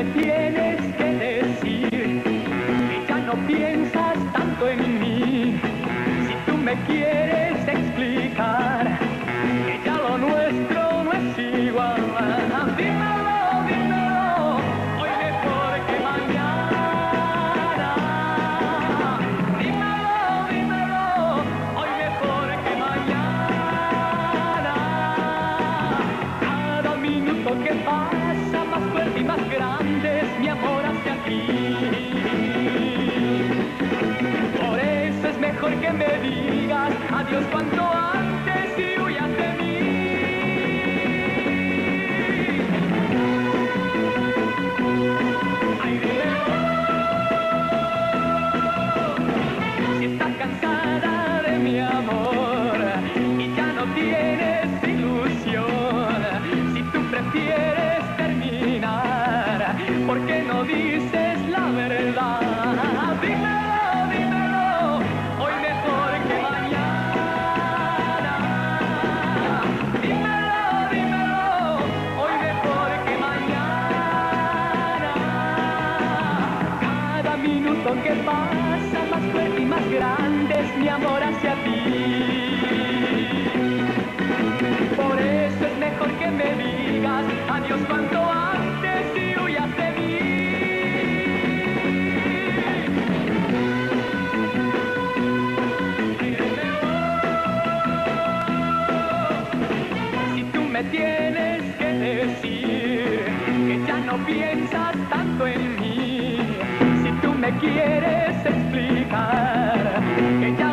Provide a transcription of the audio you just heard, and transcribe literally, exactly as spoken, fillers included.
me tienes que decir que ya no piensas tanto en mí, si tú me quieres explicar que ya lo nuestro no es igual, dímelo, dímelo, hoy mejor que mañana. Dímelo, dímelo, hoy mejor que mañana. Cada minuto que pasa más fuerte y más grande es mi amor hacia ti. Por eso es mejor que me digas adiós cuanto antes y huyas de mí. Ay, dímelo, si estás cansada de mi amor y ya no tienes ilusión, si tú prefieres terminar, ¿por qué no dices la verdad? Dímelo, dímelo, hoy mejor que mañana. Dímelo, dímelo, hoy mejor que mañana. Cada minuto que pasa más fuerte y más grande es mi amor hacia ti. Por eso es mejor que me digas adiós cuanto antes y huyas de mí. Si tú me tienes que decir que ya no piensas tanto en mí, si tú me quieres explicar que ya